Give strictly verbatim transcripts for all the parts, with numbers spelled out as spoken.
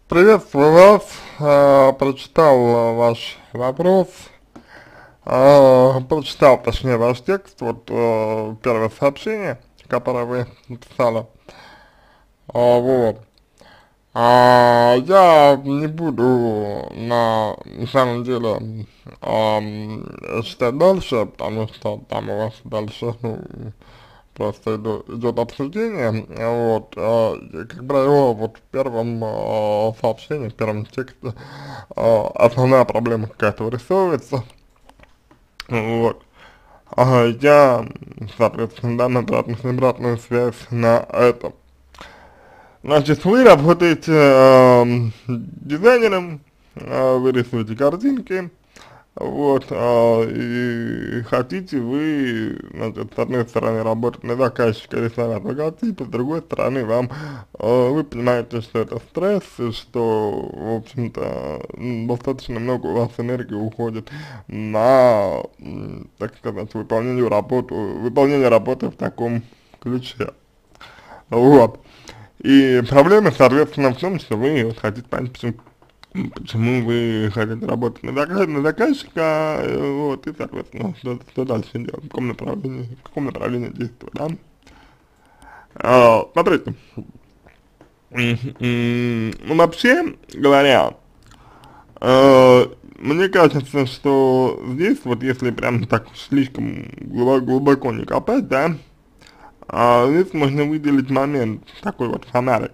Приветствую вас. А, прочитал а, ваш вопрос, а, прочитал, точнее, ваш текст, вот а, первое сообщение, которое вы написали. А, вот. А, я не буду на, на самом деле ам, читать дальше, потому что там у вас дальше, ну, просто иду- идет обсуждение, вот, а, и как правило, вот в первом а, сообщении, в первом тексте а, основная проблема какая-то вырисовывается, вот. Ага, я, соответственно, дам обратную, обратную связь на это. Значит, вы работаете эм, дизайнером, э, вы рисуете картинки, вот, а, и хотите вы, значит, с одной стороны работать на заказчика, рисовать логотипы, с другой стороны вам, э, вы понимаете, что это стресс, и что, в общем-то, м, достаточно много у вас энергии уходит на, м, так сказать, выполнение работы, выполнение работы в таком ключе. Вот. И проблема, соответственно, в том, что вы вот хотите понять, почему М, почему вы хотите работать на, заказ, на заказчика, э, вот, и, соответственно, что, что дальше делать, в каком направлении, в каком направлении действовать, да? А, смотрите, м, м, ну, вообще говоря, э, мне кажется, что здесь, вот если прям так слишком глубоко, глубоко не копать, да, а, здесь можно выделить момент, такой вот фонарик.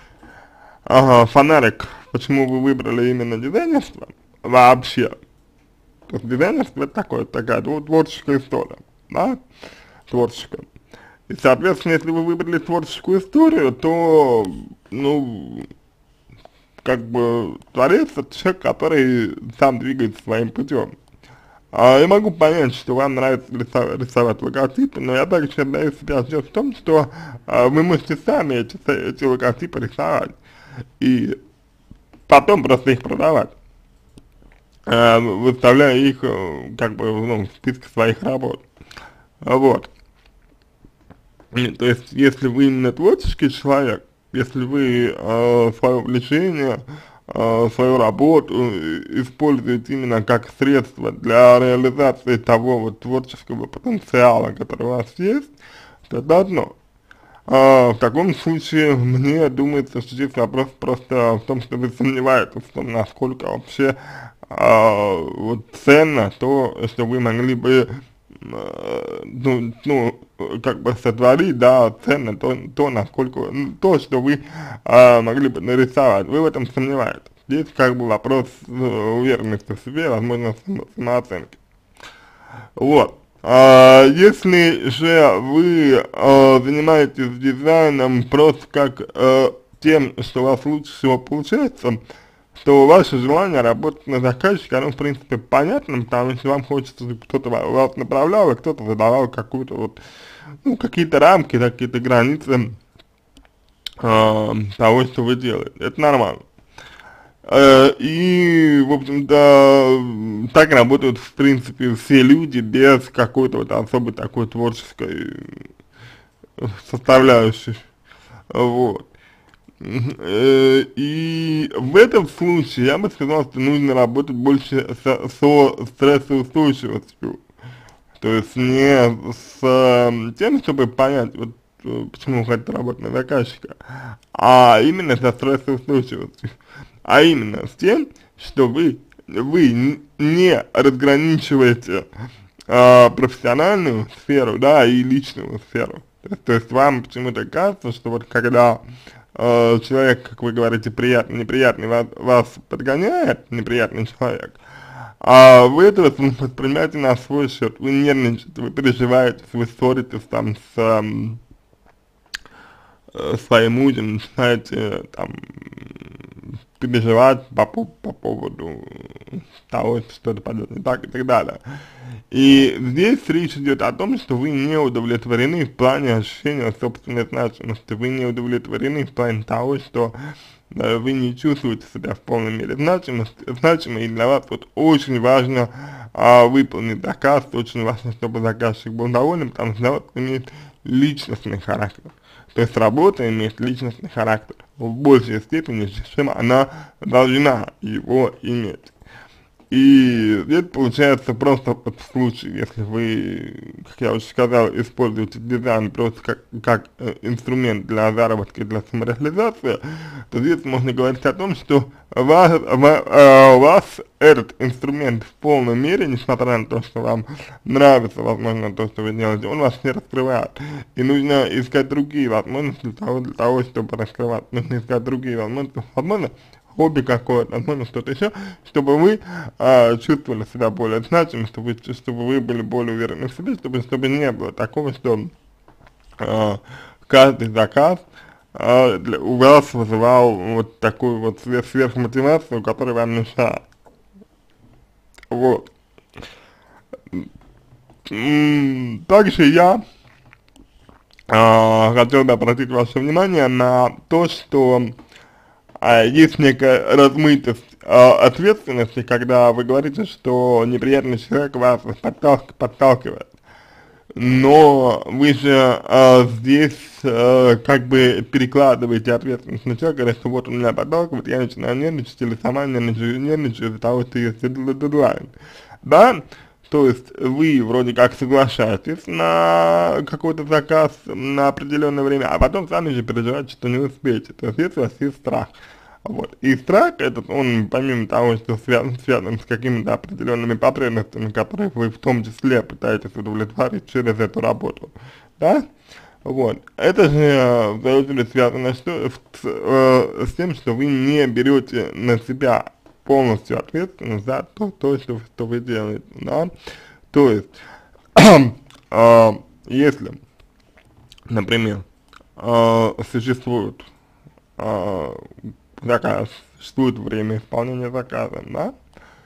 Ага, фонарик, почему вы выбрали именно дизайнерство вообще? То есть дизайнерство это такое, такая тво- творческая история, да, творческая. И, соответственно, если вы выбрали творческую историю, то, ну, как бы, творец это человек, который сам двигается своим путем. А я могу понять, что вам нравится рисовать, рисовать логотипы, но я также отдаю себе отчет в том, что а, вы можете сами эти, эти логотипы рисовать и потом просто их продавать, э, выставляя их, э, как бы, ну, в списке своих работ. Вот. И, то есть, если вы именно творческий человек, если вы э, свое увлечение, э, свою работу э, используете именно как средство для реализации того вот творческого потенциала, который у вас есть, то это одно. А, в таком случае, мне думается, что здесь вопрос просто в том, что вы сомневаетесь в том, насколько вообще а, вот ценно то, что вы могли бы, а, ну, ну, как бы сотворить, да, ценно то, то насколько, ну, то, что вы а, могли бы нарисовать, вы в этом сомневаетесь. Здесь как бы вопрос э, уверенности в себе, возможно, само- самооценки. Вот. А, если же вы а, занимаетесь дизайном просто как а, тем, что у вас лучше всего получается, то ваше желание работать на заказчика, оно в принципе понятно, потому что вам хочется, чтобы кто-то вас направлял, и кто-то задавал какую-то вот, ну, какие-то рамки, какие-то границы а, того, что вы делаете. Это нормально. Э, И, в общем-то, так работают, в принципе, все люди без какой-то вот особой такой творческой э, составляющей. Вот. Мгм. Э, И в этом случае я бы сказал, что нужно работать больше со, со стрессоустойчивостью. То есть не с э, тем, чтобы понять, вот, э, почему вы хотите работать на заказчика, а именно со стрессоустойчивостью. А именно с тем, что вы, вы н- не разграничиваете э, профессиональную сферу, да, и личную сферу. То есть, то есть вам почему-то кажется, что вот когда э, человек, как вы говорите, приятный, неприятный, вас, вас подгоняет, неприятный человек, а вы это воспри- воспринимаете на свой счет, вы нервничаете, вы переживаете, вы ссоритесь там с эм, э, своим мужем, начинаете там переживать по, по, по поводу того, что что-то пойдет не так и так далее. И здесь речь идет о том, что вы не удовлетворены в плане ощущения собственной значимости, вы не удовлетворены в плане того, что э, вы не чувствуете себя в полной мере значимость, значимой, и для вас вот очень важно а, выполнить заказ, очень важно, чтобы заказчик был доволен, потому что для вас имеет личностный характер. То есть работа имеет личностный характер в большей степени, чем она должна его иметь. И это получается просто в случае, если вы, как я уже сказал, используете дизайн просто как, как э, инструмент для заработка и для самореализации, то здесь можно говорить о том, что вас, ва- э, у вас этот инструмент в полной мере, несмотря на то, что вам нравится, возможно, то, что вы делаете, он вас не раскрывает. И нужно искать другие возможности для того, для того чтобы раскрывать. Нужно искать другие возможности, возможно, хобби какое-то, возможно, что-то еще, чтобы вы а, чувствовали себя более значимым, чтобы, чтобы вы были более уверены в себе, чтобы, чтобы не было такого, что а, каждый заказ а, для, у вас вызывал вот такую вот сверх, сверхмотивацию, которая вам мешает. Вот. М, Также я а, хотел бы обратить ваше внимание на то, что а, есть некая размытость а, ответственности, когда вы говорите, что неприятный человек вас подталк- подталкивает. Но вы же а, здесь а, как бы перекладываете ответственность на человека, говоря, что вот он меня подталкивает, я начинаю нервничать или сама нервничаю, нервничаю из-за того, что есть дедлайн. Да? То есть вы вроде как соглашаетесь на какой-то заказ на определенное время, а потом сами же переживаете, что не успеете. То есть если у вас есть страх. Вот. И страх этот, он помимо того, что связан, связан с какими-то определенными потребностями, которые вы в том числе пытаетесь удовлетворить через эту работу, да, вот, это же э, в свою очередь связано что, с, э, с тем, что вы не берете на себя полностью ответственность за то, то что, что вы делаете, да, то есть, э, если, например, э, существует э, заказ, существует время исполнения заказа, да,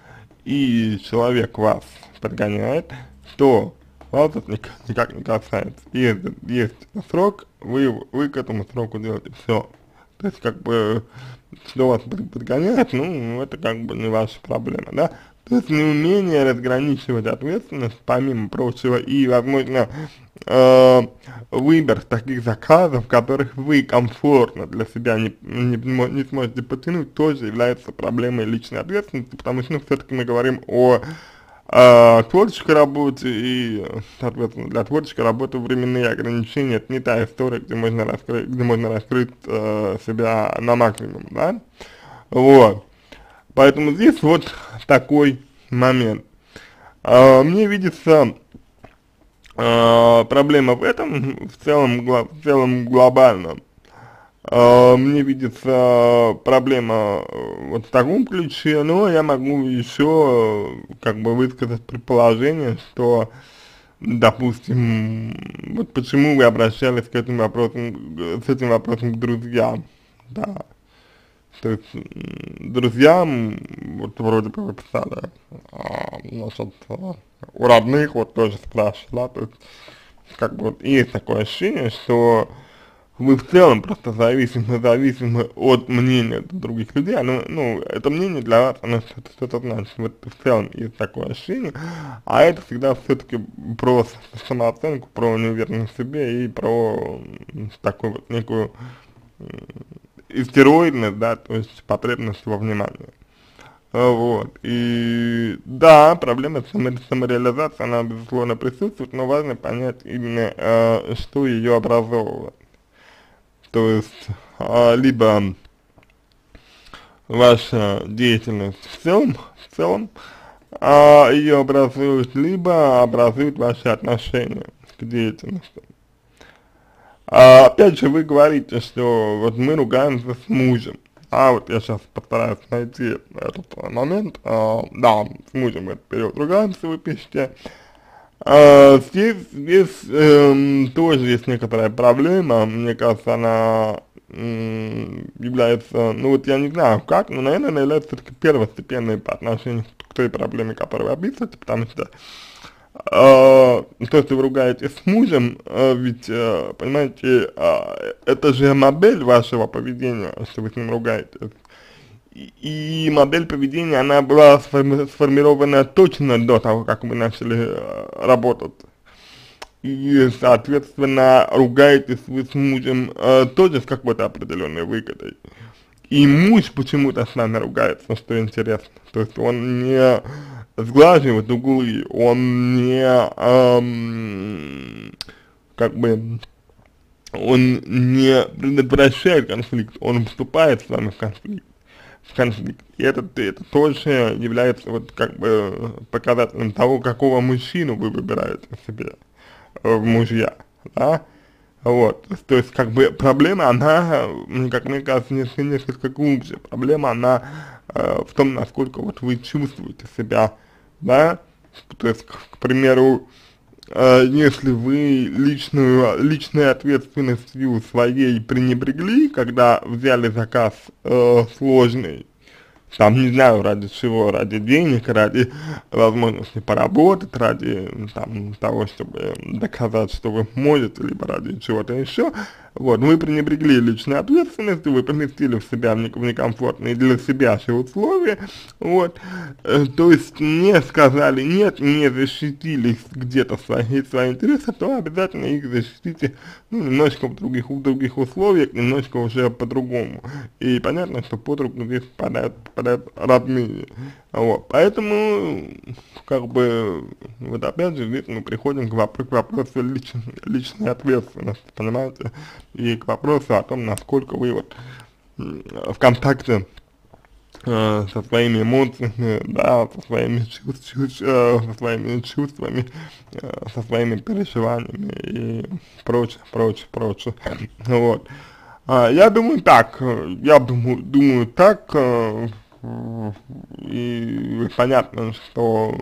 и человек вас подгоняет, то вас это никак, никак не касается. Есть, есть срок, вы, вы к этому сроку делаете все. То есть, как бы, что вас подгоняет, ну, это как бы не ваша проблема, да. То есть, неумение разграничивать ответственность, помимо прочего, и, возможно, э, выбор таких заказов, которых вы комфортно для себя не, не, не сможете потянуть, тоже является проблемой личной ответственности, потому что, ну, все-таки мы говорим о э, творческой работе, и, соответственно, для творческой работы временные ограничения — это не та история, где можно раскрыть, где можно раскрыть э, себя на максимум, да, вот. Поэтому здесь вот такой момент. А, мне видится а, проблема в этом, в целом, в целом глобально. А, мне видится проблема вот в таком ключе, но я могу еще как бы высказать предположение, что, допустим, вот почему вы обращались к этим вопросам, с этим вопросом к друзьям, да. То есть, м, друзьям, вот вроде бы вы писали, а, насчет, а, у родных вот тоже спрашивали, да, то есть, как бы вот есть такое ощущение, что вы в целом просто зависимы, зависимы от мнения других людей, оно, ну, это мнение для вас, оно что-то, что-то значит, вот в целом есть такое ощущение, а это всегда все-таки про самооценку, про неуверенность в себе и про м, такую вот некую истероидность, да, то есть потребность во внимании. А, Вот, и да, проблема само- самореализации, она безусловно присутствует, но важно понять именно, э, что ее образовывает. То есть, а, либо ваша деятельность в целом, в целом, а, ее образует, либо образует ваши отношения к деятельности. А, опять же, вы говорите, что вот мы ругаемся с мужем. А вот я сейчас постараюсь найти этот а, момент. А, да, с мужем в этот период ругаемся, вы пишете. А, здесь здесь эм, тоже есть некоторая проблема. Мне кажется, она м, является, ну вот я не знаю как, но, наверное, она является все-таки первостепенной по отношению к той проблеме, которую вы описываете, потому что а, то, что вы ругаетесь с мужем, а, ведь, а, понимаете, а, это же модель вашего поведения, что вы с ним ругаетесь. И, и модель поведения, она была сформи сформирована точно до того, как вы начали а, работать. и, соответственно, ругаетесь вы с мужем э, тоже с какой-то определенной выгодой. И муж почему-то с нами ругается, что интересно. То есть он не сглаживает углы, он не, эм, как бы, он не предотвращает конфликт, он вступает с вами в конфликт. В конфликт. И это, это тоже является вот как бы показателем того, какого мужчину вы выбираете себе в мужья, да. Вот, то есть, как бы, проблема, она, как мне кажется, несколько, несколько глубже. Проблема, она э, в том, насколько вот вы чувствуете себя, да, то есть, к, к примеру, э, если вы личную, личной ответственностью своей пренебрегли, когда взяли заказ э, сложный, там, не знаю, ради чего, ради денег, ради возможности поработать, ради там, того, чтобы доказать, что вы можете, либо ради чего-то еще, вот, вы пренебрегли личной ответственностью, вы поместили в себя в некомфортные для себя же условия, вот, э, то есть не сказали нет, не защитили где-то свои, свои интересы, то обязательно их защитите, ну, немножко в других, в других условиях, немножко уже по-другому, и понятно, что под руку здесь попадают, попадают родные, вот, поэтому, как бы, вот опять же, здесь мы приходим к вопросу, к вопросу лич, личной ответственности, понимаете, и к вопросу о том, насколько вы вот в контакте э, со своими эмоциями, да, со своими, чувств, чувств, э, со своими чувствами, э, со своими переживаниями и прочее, прочее, прочее, вот. А, я думаю так, я думаю, думаю так, э, и понятно, что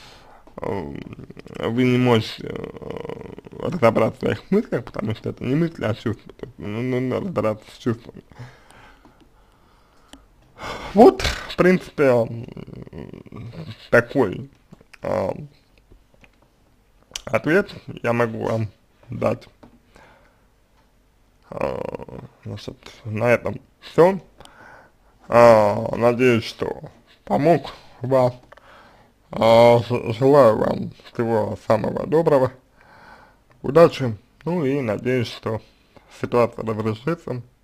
вы не можете э, разобраться в своих мыслях, потому что это не мысли, а чувства, ну, нужно разбираться с чувствами. Вот, в принципе, такой э, ответ я могу вам дать. Э, значит, на этом все. Э, надеюсь, что помог вам. А, желаю вам всего самого доброго, удачи, ну и надеюсь, что ситуация разрешится